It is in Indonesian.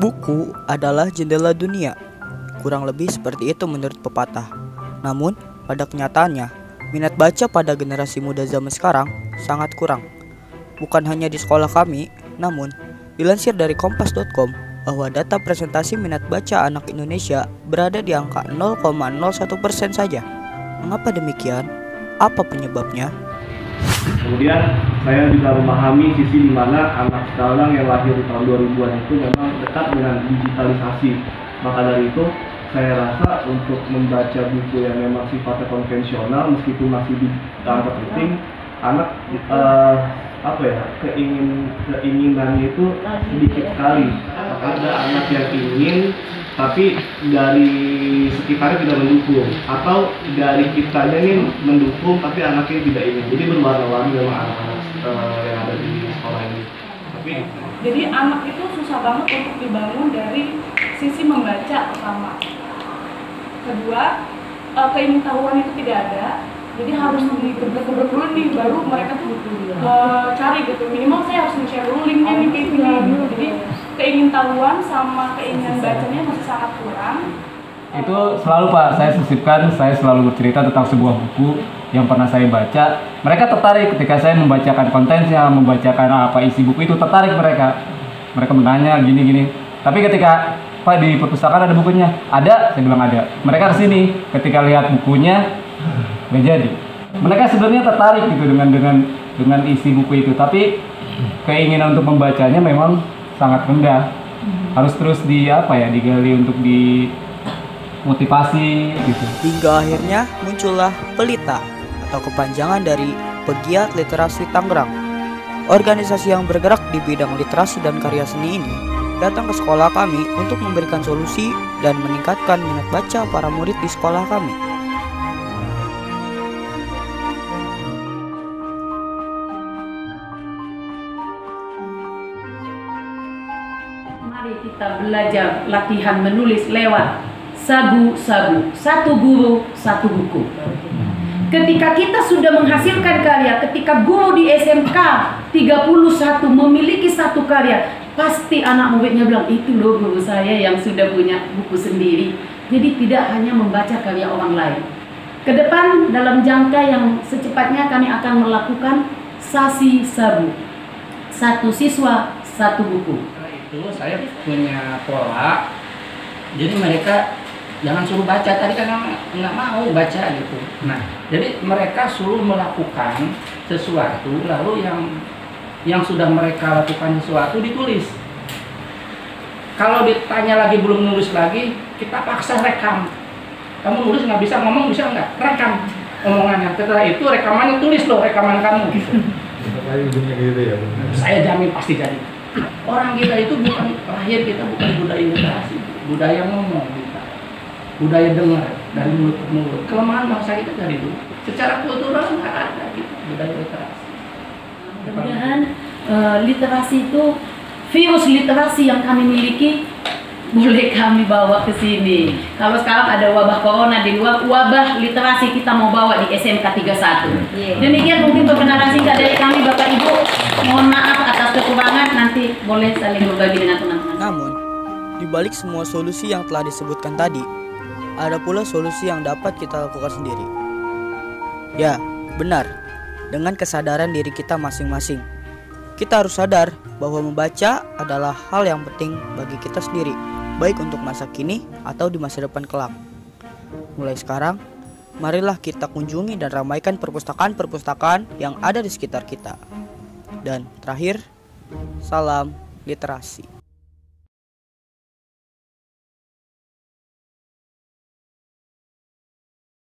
Buku adalah jendela dunia. Kurang lebih seperti itu menurut pepatah. Namun, pada kenyataannya, minat baca pada generasi muda zaman sekarang sangat kurang. Bukan hanya di sekolah kami, namun dilansir dari kompas.com bahwa data presentasi minat baca anak Indonesia berada di angka 0,01% saja. Mengapa demikian? Apa penyebabnya? Kemudian saya juga memahami sisi di mana anak sekarang yang lahir di tahun 2000-an itu memang dekat dengan digitalisasi. Maka dari itu saya rasa untuk membaca buku yang memang sifatnya konvensional meskipun masih dianggap penting, anak keinginannya itu sedikit sekali. Ada anak yang ingin tapi dari sekitarnya tidak mendukung, atau dari kitanya ini mendukung tapi anaknya tidak ingin. Jadi berwarna-warni memang anak-anak yang ada di sekolah ini. Jadi anak itu susah banget untuk dibangun dari sisi membaca pertama. Kedua, keingintahuan itu tidak ada. Jadi harus digebrek-gebrek dulu nih, baru mereka tuh cari gitu. Minimal saya harus share dulu linknya nih kayak gini. Jadi keingintahuan sama keinginan bacanya masih sangat kurang. Itu selalu Pak, saya sisipkan, saya selalu bercerita tentang sebuah buku yang pernah saya baca. Mereka tertarik ketika saya membacakan kontennya, membacakan apa isi buku itu, tertarik mereka. Mereka bertanya gini-gini. Tapi ketika Pak di perpustakaan ada bukunya, ada, saya bilang ada. Mereka kesini, ketika lihat bukunya, nggak jadi. Mereka sebenarnya tertarik gitu dengan isi buku itu, tapi keinginan untuk membacanya memang sangat rendah. Harus terus digali untuk dimotivasi gitu. Hingga akhirnya muncullah Pelita atau kepanjangan dari Pegiat Literasi Tangerang. Organisasi yang bergerak di bidang literasi dan karya seni ini datang ke sekolah kami untuk memberikan solusi dan meningkatkan minat baca para murid di sekolah kami. Mari kita belajar latihan menulis lewat sabu-sabu, satu guru, satu buku. Ketika kita sudah menghasilkan karya, ketika guru di SMK 31 memiliki satu karya, pasti anak muridnya bilang, itu loh guru saya yang sudah punya buku sendiri. Jadi tidak hanya membaca karya orang lain. Kedepan dalam jangka yang secepatnya kami akan melakukan sasi sabu, satu siswa, satu buku. Itu saya punya pola, jadi mereka jangan suruh baca, tadi kan nggak mau baca gitu. Nah, jadi mereka suruh melakukan sesuatu, lalu yang sudah mereka lakukan sesuatu ditulis. Kalau ditanya lagi belum nulis lagi, kita paksa rekam. Kamu nulis nggak bisa, ngomong bisa nggak? Rekam omongannya. Setelah itu rekamannya tulis loh, rekaman kamu. Gitu. Saya jamin pasti jadi. Orang kita itu bukan lahir, kita bukan budaya literasi, budaya ngomong kita, budaya dengar dari mulut ke mulut. Kelemahan bangsa kita dari dulu. Secara kultural nggak ada gitu budaya literasi. Mudah-mudahan literasi itu, virus literasi yang kami miliki boleh kami bawa ke sini. Kalau sekarang ada wabah corona di luar, wabah literasi kita mau bawa di SMK 31. Demikian mungkin perkenalan singkat dari kami Bapak Ibu. Mohon maaf atas kekurangan, nanti boleh saling berbagi dengan teman-teman. Namun, di balik semua solusi yang telah disebutkan tadi, ada pula solusi yang dapat kita lakukan sendiri. Ya, benar. Dengan kesadaran diri kita masing-masing. Kita harus sadar bahwa membaca adalah hal yang penting bagi kita sendiri, baik untuk masa kini atau di masa depan kelak. Mulai sekarang, marilah kita kunjungi dan ramaikan perpustakaan-perpustakaan yang ada di sekitar kita. Dan terakhir, salam literasi.